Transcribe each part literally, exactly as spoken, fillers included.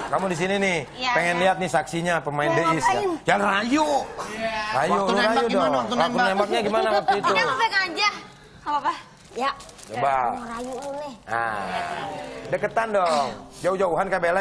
kamu di sini nih. Ya, pengen ya. lihat nih saksinya pemain D I S ya. Jangan rayu. Rayu, Waktu lu nembak rayu gimana? dong. Waktu Waktu nembak. nembaknya gimana waktu itu? Udah baik aja. Gak apa-apa. Ya. Coba. Rayu lu nih. Nah, deketan dong. Jauh-jauhan kayak belek.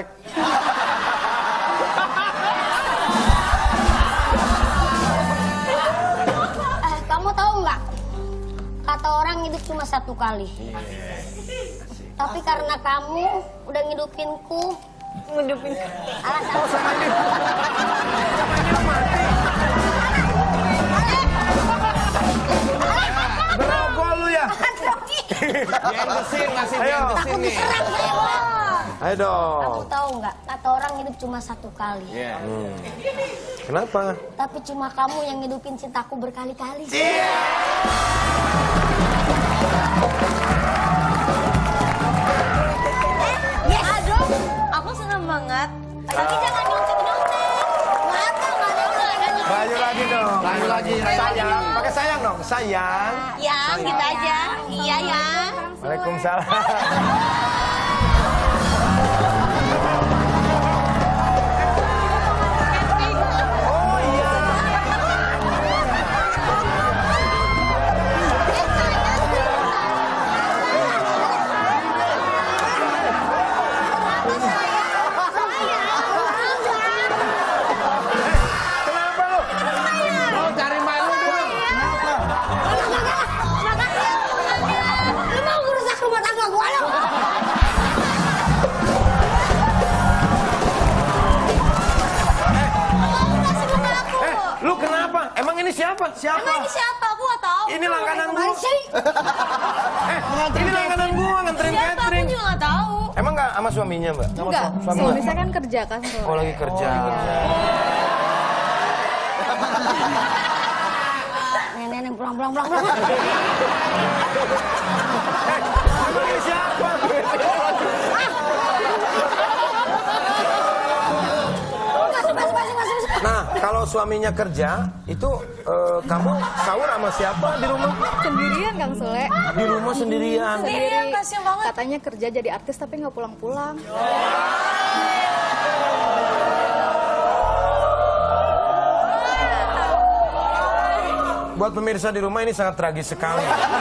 Eh, kamu tahu nggak? Kata orang hidup cuma satu kali. Tapi karena kamu udah ngidupinku, ngidupin. Alasan. Oh, sama ini. Sama ini lu mati. Berogol lu ya. Yang kesin, ngasih Ayo. yang kesin nih. Ayo dong. Kamu tahu nggak? Kata orang hidup cuma satu kali. Iya. Hmm. Kenapa? Tapi cuma kamu yang ngidupin cintaku berkali-kali. Yes. Aduh, aku senang banget. Tapi jangan nyontek-nyontek. Mata nggak ada udah. Rayu lagi dong. Rayu lagi, rayu lagi. Sayang. Pakai sayang dong. Sayang. Yang gitu aja. Iya ya. Waalaikumsalam. Oh iya. Kenapa lu? Mau cari malu dong. Lu mau merusak rumah tangga gua lo? Eh, lu kenapa? Emang ini siapa? Siapa? Emang ini siapa? Aku nggak tahu. Ini langganan gua. Kemana sih? Eh, ini langganan gua nganterin Siapa? Aku catering. juga nggak tahu. Emang nggak sama suaminya, Mbak? Enggak, Suami suami nggak? saya kan kerja kan sore. Oh, lagi kerja. Nenek pulang pulang pulang pulang. Emang ini siapa? Masuk masuk masuk masuk. Nah, kalau suaminya kerja, itu eh, kamu sahur sama siapa di rumah? Sendirian Kang Sule. Di rumah sendirian. Sendirian, kasihan banget. Katanya kerja jadi artis tapi nggak pulang-pulang. Buat pemirsa di rumah ini sangat tragis sekali.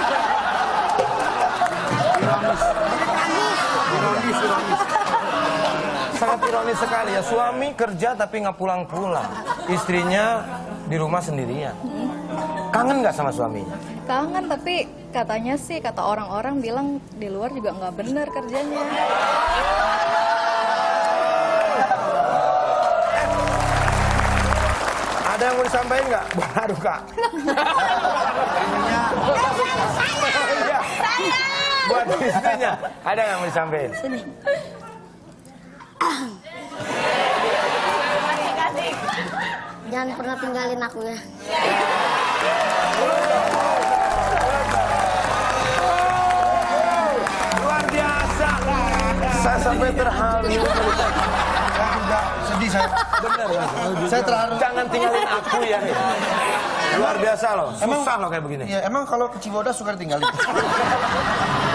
Ironis, ironis. Sangat ironis sekali ya. Suami kerja tapi nggak pulang-pulang. Istrinya di rumah sendirian. Kangen nggak sama suaminya? Kangen tapi katanya sih kata orang-orang bilang di luar juga nggak bener kerjanya. Ada yang mau disampaikan nggak? Baru kak. Iya. Buat istrinya. Ada yang mau disampaikan? Sini. Jangan pernah tinggalin aku ya. Luar biasa. Saya sampai terharu. Saya juga sedih saya. Benar ya. Saya terharu. Jangan tinggalin aku ya. Luar biasa loh. Susah loh kayak begini. Ya emang kalau ke Cibodas suka ditinggalin.